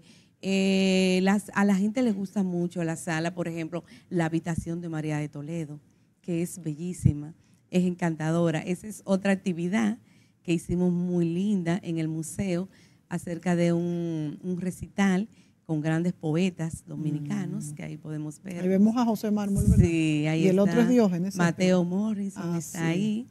eh, las, a la gente le gusta mucho la sala, por ejemplo, la habitación de María de Toledo, que es bellísima, es encantadora. Esa es otra actividad que hicimos muy linda en el museo acerca de un, un recital con grandes poetas dominicanos, mm. que ahí podemos ver. Ahí vemos a José Mármol, ¿verdad? Sí, ahí y está. el otro es Diógenes. Mateo Morrison ah, está sí. ahí.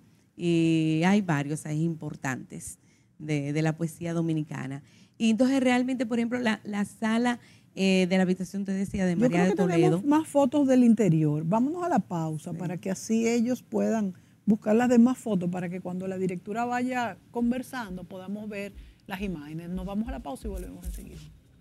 Y hay varios ahí importantes de, de la poesía dominicana. Y entonces realmente, por ejemplo, la, la sala eh, de la habitación, te decía, de María Yo creo de que Toledo. tenemos más fotos del interior. Vámonos a la pausa sí. para que así ellos puedan buscar las demás fotos, para que cuando la directora vaya conversando podamos ver las imágenes. Nos vamos a la pausa y volvemos enseguida.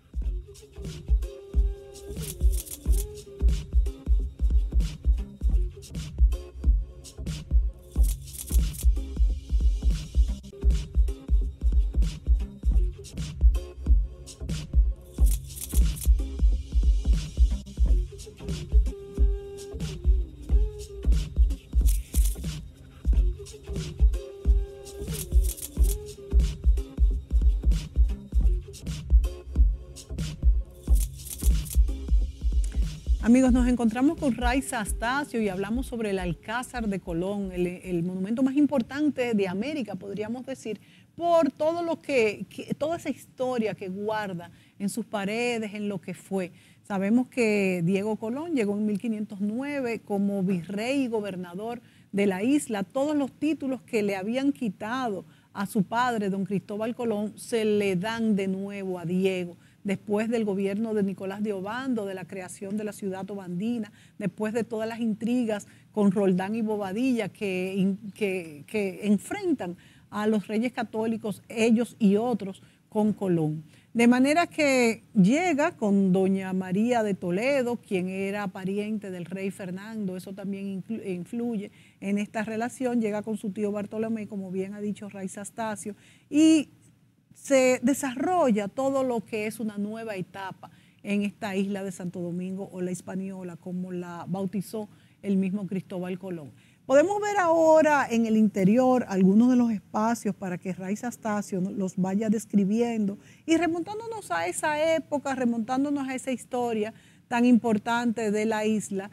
Amigos, nos encontramos con Raiza Astacio y hablamos sobre el Alcázar de Colón, el, el monumento más importante de América, podríamos decir, por todo lo que, que, toda esa historia que guarda en sus paredes, en lo que fue. Sabemos que Diego Colón llegó en mil quinientos nueve como virrey y gobernador de la isla. Todos los títulos que le habían quitado a su padre, don Cristóbal Colón, se le dan de nuevo a Diego. Después del gobierno de Nicolás de Obando, de la creación de la ciudad obandina, después de todas las intrigas con Roldán y Bobadilla que, que, que enfrentan a los reyes católicos, ellos y otros, con Colón. De manera que llega con doña María de Toledo, quien era pariente del rey Fernando, eso también influye en esta relación, llega con su tío Bartolomé, como bien ha dicho Raiza Astacio, y se desarrolla todo lo que es una nueva etapa en esta isla de Santo Domingo o la Hispaniola, como la bautizó el mismo Cristóbal Colón. Podemos ver ahora en el interior algunos de los espacios para que Raiza Astacio los vaya describiendo y remontándonos a esa época, remontándonos a esa historia tan importante de la isla,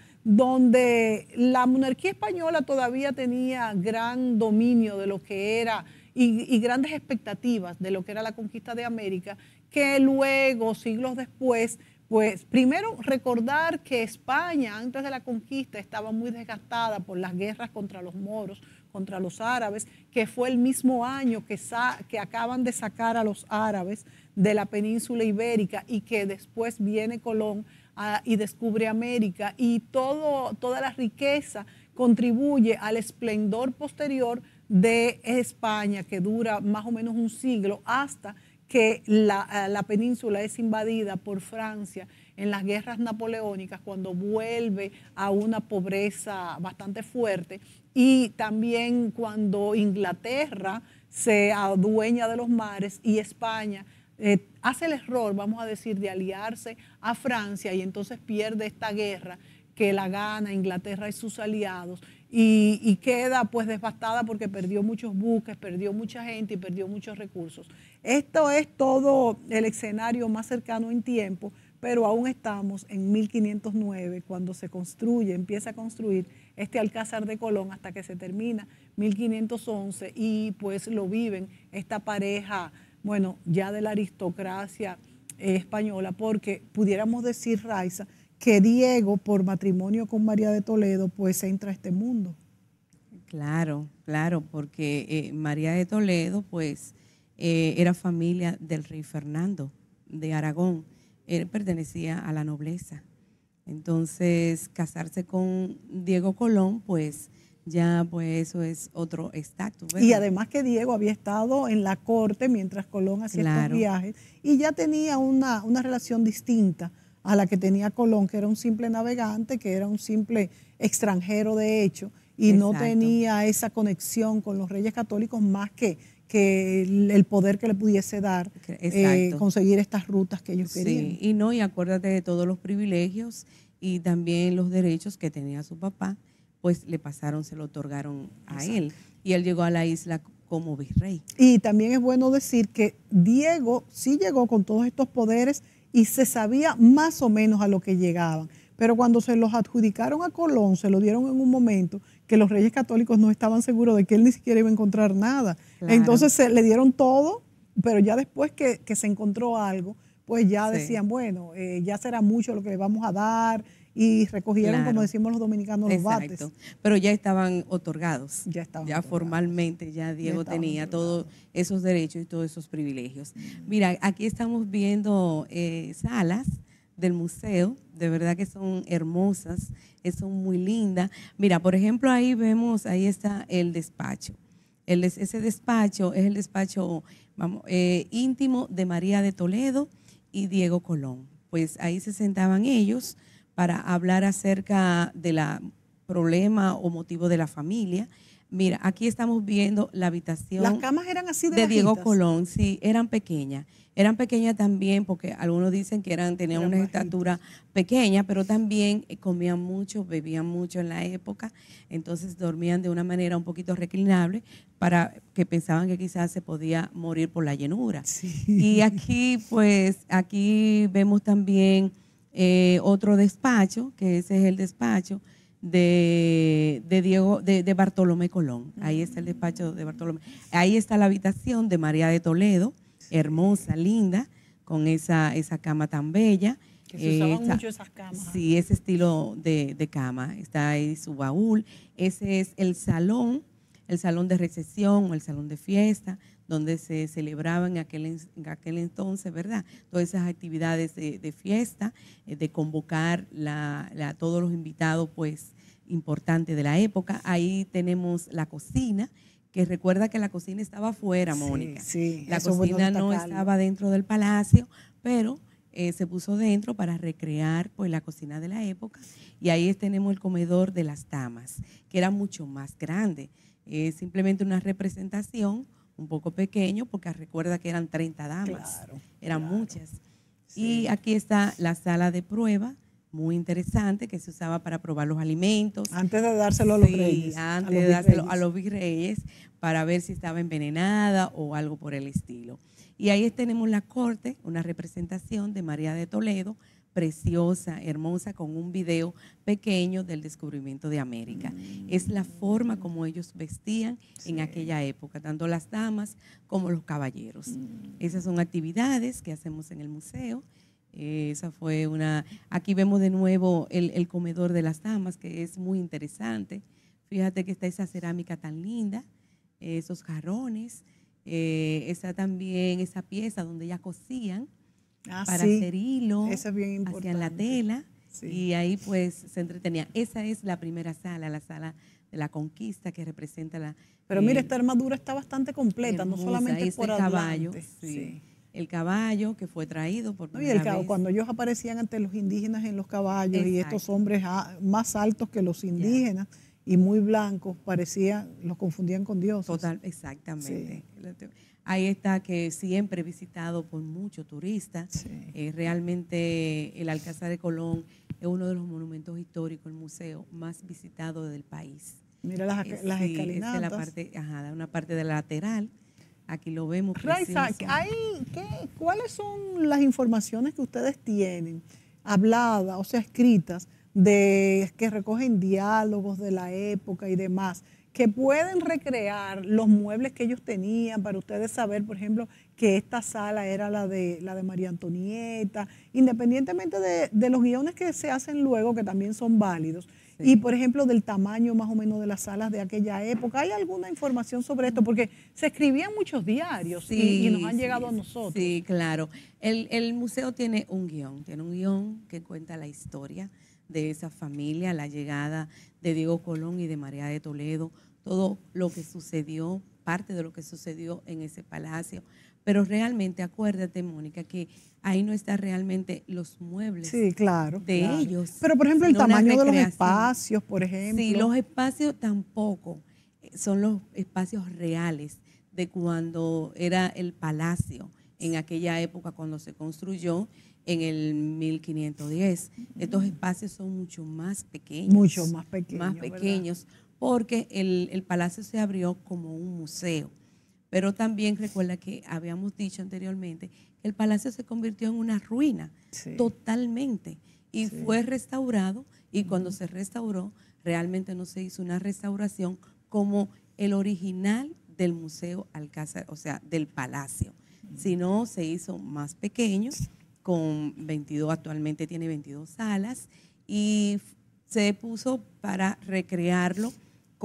donde la monarquía española todavía tenía gran dominio de lo que era Y, y grandes expectativas de lo que era la conquista de América, que luego, siglos después, pues primero recordar que España antes de la conquista estaba muy desgastada por las guerras contra los moros, contra los árabes, que fue el mismo año que, que acaban de sacar a los árabes de la península ibérica y que después viene Colón a, y descubre América, y todo, toda la riqueza contribuye al esplendor posterior de España, que dura más o menos un siglo, hasta que la, la península es invadida por Francia en las guerras napoleónicas, cuando vuelve a una pobreza bastante fuerte, y también cuando Inglaterra se adueña de los mares y España eh, hace el error, vamos a decir, de aliarse a Francia, y entonces pierde esta guerra que la gana Inglaterra y sus aliados, y, y queda pues devastada porque perdió muchos buques, perdió mucha gente y perdió muchos recursos. Esto es todo el escenario más cercano en tiempo, pero aún estamos en mil quinientos nueve, cuando se construye, empieza a construir este Alcázar de Colón, hasta que se termina mil quinientos once, y pues lo viven esta pareja, bueno, ya de la aristocracia eh, española, porque pudiéramos decir, Raiza, que Diego, por matrimonio con María de Toledo, pues entra a este mundo. Claro, claro, porque eh, María de Toledo, pues, eh, era familia del rey Fernando de Aragón. Él pertenecía a la nobleza. Entonces, casarse con Diego Colón, pues, ya, pues, eso es otro estatus. Y además que Diego había estado en la corte mientras Colón hacía claro. estos viajes, y ya tenía una, una relación distinta a la que tenía Colón, que era un simple navegante, que era un simple extranjero de hecho, y Exacto. no tenía esa conexión con los reyes católicos más que, que el poder que le pudiese dar, eh, conseguir estas rutas que ellos querían. Sí, y no, y acuérdate de todos los privilegios y también los derechos que tenía su papá, pues le pasaron, se lo otorgaron a Exacto. él, y él llegó a la isla como virrey. Y también es bueno decir que Diego sí llegó con todos estos poderes y se sabía más o menos a lo que llegaban. Pero cuando se los adjudicaron a Colón, se lo dieron en un momento que los reyes católicos no estaban seguros de que él ni siquiera iba a encontrar nada. Claro. Entonces se le dieron todo, pero ya después que, que se encontró algo, pues ya sí. decían, bueno, eh, ya será mucho lo que le vamos a dar, y recogieron, claro. como decimos los dominicanos, los Exacto. bates. Pero ya estaban otorgados. Ya estaban Ya otorgados. formalmente, ya Diego ya tenía otorgados. todos esos derechos y todos esos privilegios. Mm. Mira, aquí estamos viendo eh, salas del museo, de verdad que son hermosas, son muy lindas. Mira, por ejemplo, ahí vemos, ahí está el despacho. El, ese despacho es el despacho vamos, eh, íntimo de María de Toledo y Diego Colón. Pues ahí se sentaban ellos para hablar acerca de la problema o motivo de la familia. Mira, aquí estamos viendo la habitación. Las camas eran así de, de Diego bajitas. Colón, sí, eran pequeñas. Eran pequeñas también porque algunos dicen que eran tenían eran una bajitas. estatura pequeña, pero también comían mucho, bebían mucho en la época, entonces dormían de una manera un poquito reclinable para que pensaban que quizás se podía morir por la llenura. Sí. Y aquí, pues, aquí vemos también eh, otro despacho, que ese es el despacho de, de Diego, de, de Bartolomé Colón. Ahí está el despacho de Bartolomé. Ahí está la habitación de María de Toledo, hermosa, linda, con esa, esa cama tan bella. Que se usaban eh, esa, mucho esas camas. Sí, ese estilo de, de cama. Está ahí su baúl. Ese es el salón, el salón de recepción o el salón de fiesta, donde se celebraban en aquel, en aquel entonces, ¿verdad? Todas esas actividades de, de fiesta, de convocar la, la, todos los invitados, pues, importantes de la época. Ahí tenemos la cocina, que recuerda que la cocina estaba afuera, Mónica. Sí, sí, la cocina bueno no estaba dentro del palacio, pero eh, se puso dentro para recrear pues la cocina de la época. Y ahí tenemos el comedor de las damas, que era mucho más grande. Es eh, simplemente una representación un poco pequeño, porque recuerda que eran treinta damas, claro, eran claro. muchas. Sí. Y aquí está la sala de prueba, muy interesante, que se usaba para probar los alimentos. Antes de dárselo a los sí, reyes. Antes a de dárselo a los virreyes, para ver si estaba envenenada o algo por el estilo. Y ahí tenemos la corte, una representación de María de Toledo, preciosa, hermosa, con un video pequeño del descubrimiento de América. Mm. Es la forma como ellos vestían sí. en aquella época, tanto las damas como los caballeros. Mm. Esas son actividades que hacemos en el museo. Eh, esa fue una. Aquí vemos de nuevo el, el comedor de las damas, que es muy interesante. Fíjate que está esa cerámica tan linda, eh, esos jarrones, eh, está también esa pieza donde ellas cosían ah, para sí. hacer hilo, Eso es bien importante. hacían la tela sí. y ahí pues se entretenía. Esa es la primera sala, la sala de la conquista, que representa la. Pero eh, mira, esta armadura está bastante completa, hermosa, no solamente este por caballo, adelante. sí. Sí. el caballo que fue traído por No, y primera el, ca- vez. cuando ellos aparecían ante los indígenas en los caballos y Exacto. estos hombres ah, más altos que los indígenas y muy blancos, parecían, los confundían con dioses. Total, exactamente. Sí. Ahí está, que siempre visitado por muchos turistas. Sí. Eh, realmente el Alcázar de Colón es uno de los monumentos históricos, el museo más visitado del país. Mira las, Eh, las sí, escalinatas. esa es la parte, ajá, una parte de la lateral. Aquí lo vemos. Raiza, precioso. ¿hay, qué, ¿cuáles son las informaciones que ustedes tienen, habladas, o sea, escritas, de que recogen diálogos de la época y demás, que pueden recrear los muebles que ellos tenían para ustedes saber, por ejemplo, que esta sala era la de, la de María Antonieta, independientemente de, de los guiones que se hacen luego, que también son válidos? Sí. Y, por ejemplo, del tamaño más o menos de las salas de aquella época. ¿Hay alguna información sobre esto? Porque se escribían muchos diarios sí, y, y nos han sí, llegado a nosotros. Sí, claro. El, el museo tiene un guión, tiene un guión que cuenta la historia de esa familia, la llegada de Diego Colón y de María de Toledo, todo lo que sucedió, parte de lo que sucedió en ese palacio. Pero realmente, acuérdate, Mónica, que ahí no están realmente los muebles sí, claro, de claro. ellos. Pero, por ejemplo, el tamaño de los espacios, por ejemplo. Sí, los espacios tampoco son los espacios reales de cuando era el palacio, en aquella época cuando se construyó en el mil quinientos diez. Estos espacios son mucho más pequeños. Mucho más pequeños. Más pequeños, ¿verdad? Porque el, el palacio se abrió como un museo. Pero también recuerda que habíamos dicho anteriormente que el palacio se convirtió en una ruina sí. totalmente y sí. fue restaurado, y cuando uh-huh. se restauró realmente no se hizo una restauración como el original del Museo Alcázar, o sea, del palacio, uh-huh. sino se hizo más pequeño, con veintidós, actualmente tiene veintidós salas, y se puso para recrearlo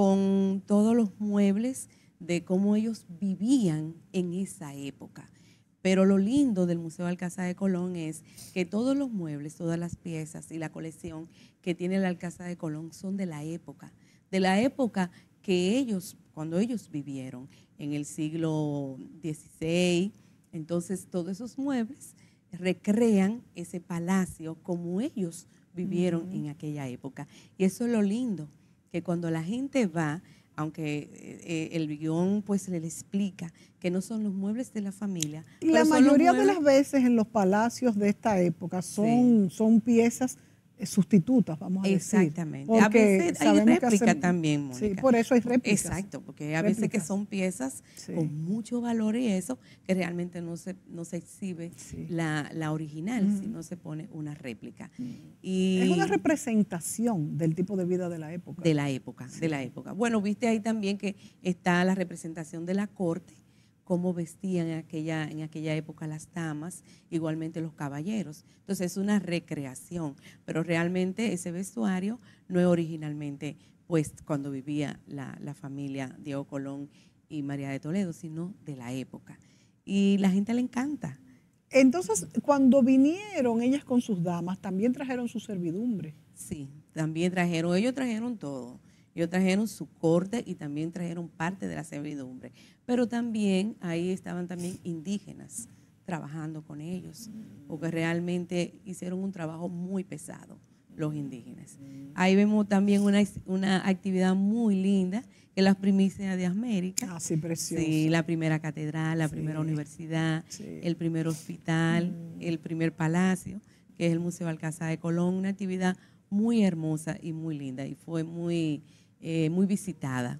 con todos los muebles de cómo ellos vivían en esa época. Pero lo lindo del Museo Alcázar de Colón es que todos los muebles, todas las piezas y la colección que tiene el Alcázar de Colón son de la época, de la época que ellos, cuando ellos vivieron en el siglo dieciséis. Entonces todos esos muebles recrean ese palacio como ellos vivieron uh-huh. en aquella época. Y eso es lo lindo, que cuando la gente va, aunque eh, el guión pues le explica que no son los muebles de la familia. Y la mayoría de las veces en los palacios de esta época son, sí. son piezas sustitutas, vamos a decir. Exactamente. A veces hay réplica hacer, también, Mónica. Sí, por eso hay réplicas. Exacto, porque a réplicas. veces que son piezas sí. con mucho valor y eso, que realmente no se, no se exhibe sí. la, la original, mm. sino se pone una réplica. Mm. Y es una representación del tipo de vida de la época. De la época, sí. de la época. Bueno, viste ahí también que está la representación de la corte, cómo vestían en aquella, en aquella época las damas, igualmente los caballeros. Entonces es una recreación, pero realmente ese vestuario no es originalmente pues cuando vivía la, la familia Diego Colón y María de Toledo, sino de la época. Y la gente le encanta. Entonces, cuando vinieron ellas con sus damas, también trajeron su servidumbre. Sí, también trajeron, ellos trajeron todo. Ellos trajeron su corte y también trajeron parte de la servidumbre. Pero también ahí estaban también indígenas trabajando con ellos, porque realmente hicieron un trabajo muy pesado los indígenas. Ahí vemos también una, una actividad muy linda, que es las primicias de América. Ah, sí, precioso. Sí, la primera catedral, la sí. primera universidad, sí. el primer hospital, mm. el primer palacio, que es el Museo Alcázar de Colón. Una actividad muy hermosa y muy linda, y fue muy... Eh, muy visitada,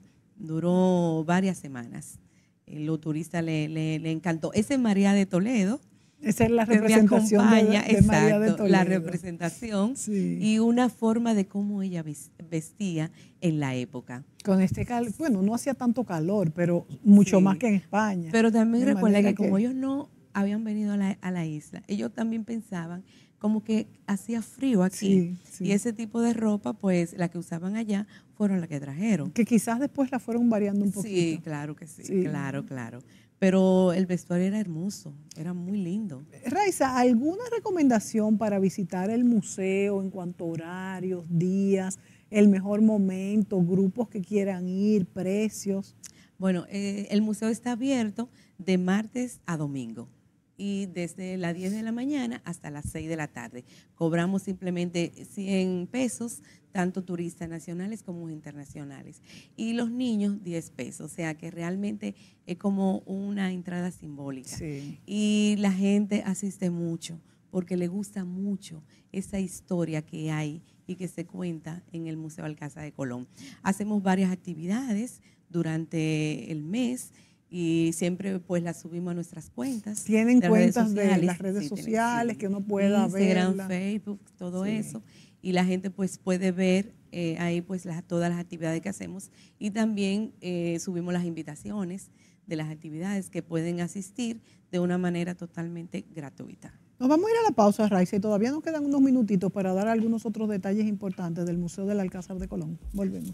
duró varias semanas. Eh, los turistas le, le, le encantó. Esa es María de Toledo. Esa es la representación de, de exacto, María de Toledo. La representación sí. y una forma de cómo ella vestía en la época. Con este calor, bueno, no hacía tanto calor, pero mucho sí. más que en España. Pero también recuerda que, que como ellos no habían venido a la, a la isla, ellos también pensaban como que hacía frío aquí. Sí, sí. Y ese tipo de ropa, pues la que usaban allá fueron las que trajeron. Que quizás después la fueron variando un poquito. Sí, claro que sí, sí. claro, claro. Pero el vestuario era hermoso, era muy lindo. Raiza, ¿alguna recomendación para visitar el museo en cuanto a horarios, días, el mejor momento, grupos que quieran ir, precios? Bueno, eh, el museo está abierto de martes a domingo. y desde las diez de la mañana hasta las seis de la tarde. Cobramos simplemente cien pesos, tanto turistas nacionales como internacionales. Y los niños diez pesos, o sea que realmente es como una entrada simbólica. Sí. Y la gente asiste mucho porque le gusta mucho esa historia que hay y que se cuenta en el Museo Alcázar de Colón. Hacemos varias actividades durante el mes y siempre pues las subimos a nuestras cuentas. ¿Tienen de cuentas redes de las redes sí, sociales sí. que uno pueda Instagram, verla? Facebook, todo Sí. eso. Y la gente pues puede ver eh, ahí pues las, todas las actividades que hacemos y también eh, subimos las invitaciones de las actividades que pueden asistir de una manera totalmente gratuita. Nos vamos a ir a la pausa, Raiza, y todavía nos quedan unos minutitos para dar algunos otros detalles importantes del Museo del Alcázar de Colón. Volvemos.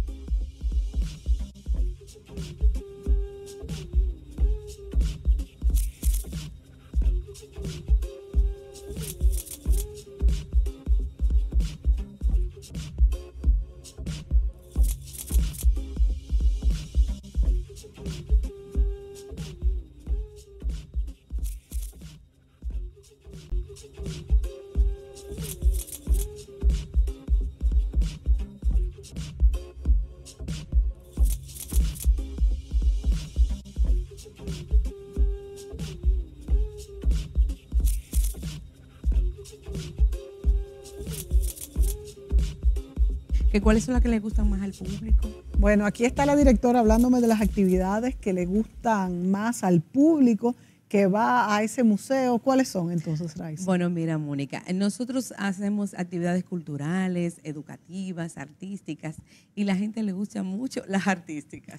¿Que ¿Cuáles son las que le gustan más al público? Bueno, aquí está la directora hablándome de las actividades que le gustan más al público que va a ese museo. ¿Cuáles son entonces, Raiza? Bueno, mira, Mónica, nosotros hacemos actividades culturales, educativas, artísticas, y la gente le gusta mucho las artísticas.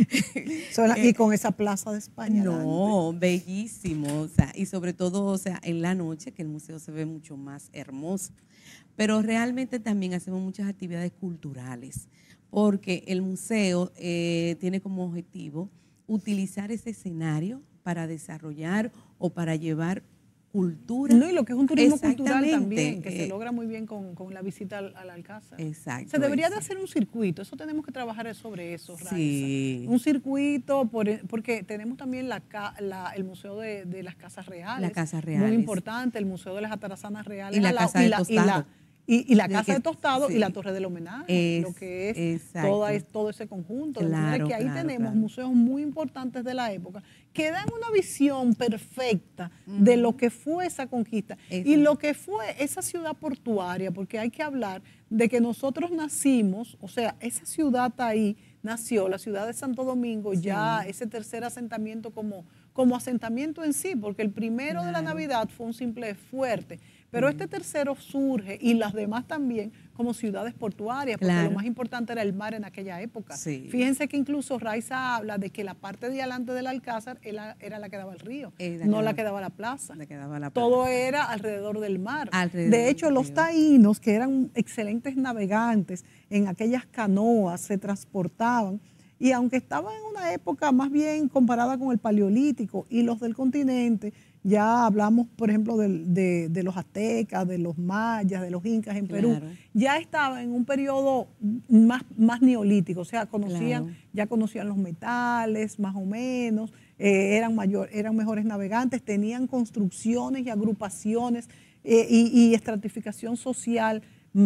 Y con esa Plaza de España. No, delante. Bellísimo, o sea, y sobre todo, o sea, en la noche, que el museo se ve mucho más hermoso. Pero realmente también hacemos muchas actividades culturales, porque el museo eh, tiene como objetivo utilizar ese escenario para desarrollar o para llevar cultura. No, y lo que es un turismo cultural también, que eh, se logra muy bien con, con la visita al, al Alcázar. Exacto. Se debería eso. de hacer un circuito, eso tenemos que trabajar sobre eso, Raiza. Sí. Un circuito, por, porque tenemos también la, la, el Museo de, de las Casas Reales. La Casa Reales. Muy importante, el Museo de las Atarazanas Reales. Y la Casa de Tostado. Y, y la Casa de Tostado sí. Y la Torre del Homenaje, es, lo que es toda, todo ese conjunto. Claro, que ahí claro, tenemos claro. museos muy importantes de la época que dan una visión perfecta uh-huh. de lo que fue esa conquista Exacto. Y lo que fue esa ciudad portuaria, porque hay que hablar de que nosotros nacimos, o sea, esa ciudad ahí nació, la ciudad de Santo Domingo, sí. Ya ese tercer asentamiento como, como asentamiento en sí, porque el primero claro. de la Navidad fue un simple fuerte. Pero este tercero surge, y las demás también, como ciudades portuarias, porque claro. lo más importante era el mar en aquella época. Sí. Fíjense que incluso Raiza habla de que la parte de adelante del Alcázar era, era la que daba al río, era no que la que daba a la plaza. La que daba la plaza. Todo era alrededor del mar. Alrededor de hecho, los taínos, que eran excelentes navegantes, en aquellas canoas se transportaban, y aunque estaban en una época más bien comparada con el Paleolítico, y los del continente, ya hablamos, por ejemplo, de, de, de los aztecas, de los mayas, de los incas en Perú, claro. ya estaban en un periodo más, más neolítico, o sea, conocían, claro. ya conocían los metales, más o menos, eh, eran, mayor, eran mejores navegantes, tenían construcciones y agrupaciones eh, y, y estratificación social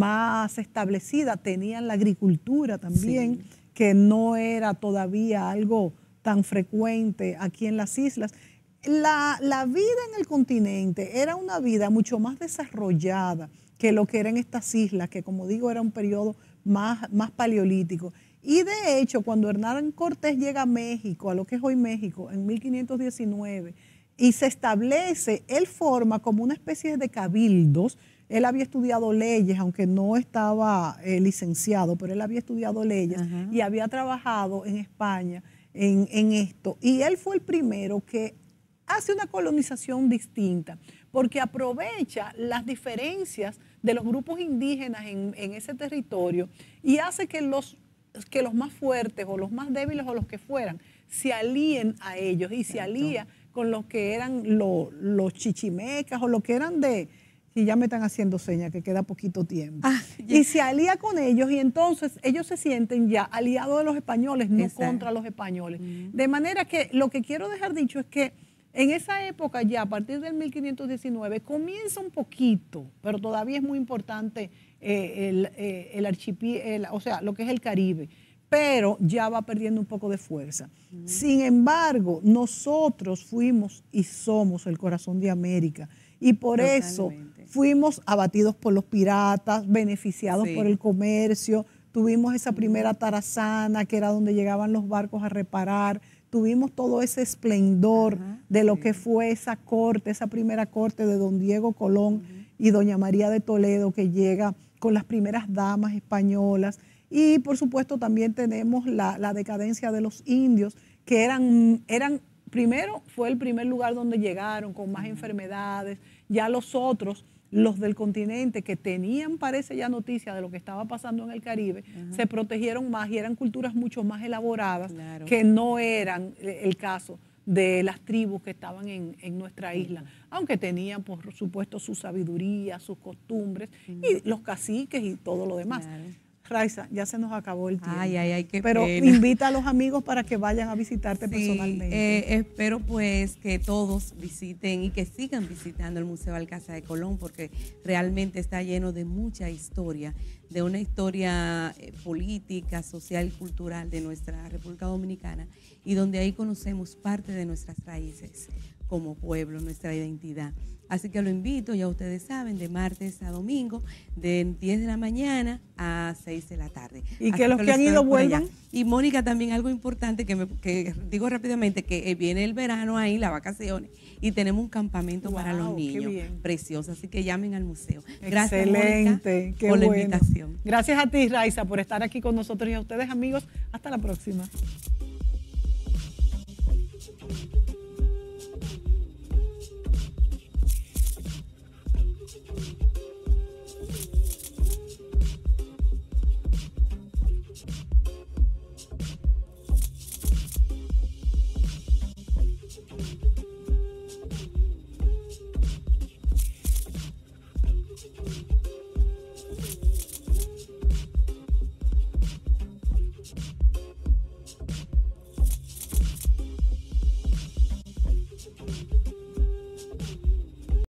más establecida, tenían la agricultura también, sí. que no era todavía algo tan frecuente aquí en las islas. La, la vida en el continente era una vida mucho más desarrollada que lo que eran estas islas, que como digo era un periodo más, más paleolítico. Y de hecho, cuando Hernán Cortés llega a México, a lo que es hoy México, en mil quinientos diecinueve, y se establece, él forma como una especie de cabildos. Él había estudiado leyes, aunque no estaba eh, licenciado, pero él había estudiado leyes uh-huh. y había trabajado en España en, en esto. Y él fue el primero que hace una colonización distinta, porque aprovecha las diferencias de los grupos indígenas en, en ese territorio y hace que los, que los más fuertes o los más débiles o los que fueran se alíen a ellos y se alía con los que eran lo, los chichimecas o los que eran de... Y ya me están haciendo señas que queda poquito tiempo. Ah, y se alía con ellos y entonces ellos se sienten ya aliados de los españoles, no Exacto. contra los españoles. Mm. De manera que lo que quiero dejar dicho es que En esa época ya, a partir del mil quinientos diecinueve, comienza un poquito, pero todavía es muy importante eh, el, eh, el archipiélago, o sea, lo que es el Caribe, pero ya va perdiendo un poco de fuerza. Uh-huh. Sin embargo, nosotros fuimos y somos el corazón de América, y por Totalmente. Eso fuimos abatidos por los piratas, beneficiados sí. por el comercio, tuvimos esa primera tarazana, que era donde llegaban los barcos a reparar, tuvimos todo ese esplendor Ajá, de lo sí. que fue esa corte, esa primera corte de don Diego Colón uh-huh. y doña María de Toledo, que llega con las primeras damas españolas. Y por supuesto también tenemos la, la decadencia de los indios, que eran, eran, primero fue el primer lugar donde llegaron con más uh-huh. enfermedades, ya los otros, los del continente que tenían, parece ya noticia de lo que estaba pasando en el Caribe, uh-huh. se protegieron más y eran culturas mucho más elaboradas, claro. que no eran el caso de las tribus que estaban en, en nuestra isla, uh-huh. aunque tenían por supuesto su sabiduría, sus costumbres uh-huh. y los caciques y todo lo demás. Claro. Raiza, ya se nos acabó el tiempo. Ay, ay, ay, qué Pero pena. Invita a los amigos para que vayan a visitarte sí, personalmente. Eh, espero pues que todos visiten y que sigan visitando el Museo Alcázar de Colón, porque realmente está lleno de mucha historia, de una historia eh, política, social y cultural de nuestra República Dominicana, y donde ahí conocemos parte de nuestras raíces como pueblo, nuestra identidad. Así que lo invito, ya ustedes saben, de martes a domingo, de diez de la mañana a seis de la tarde. Y que Así los que, que han ido vuelvan. Y Mónica, también algo importante que, me, que digo rápidamente, que viene el verano ahí, las vacaciones, y tenemos un campamento wow, para los niños precioso. Así que llamen al museo. Gracias, Excelente, Mónica, qué por bueno. la invitación. Gracias a ti, Raiza, por estar aquí con nosotros, y a ustedes, amigos. Hasta la próxima.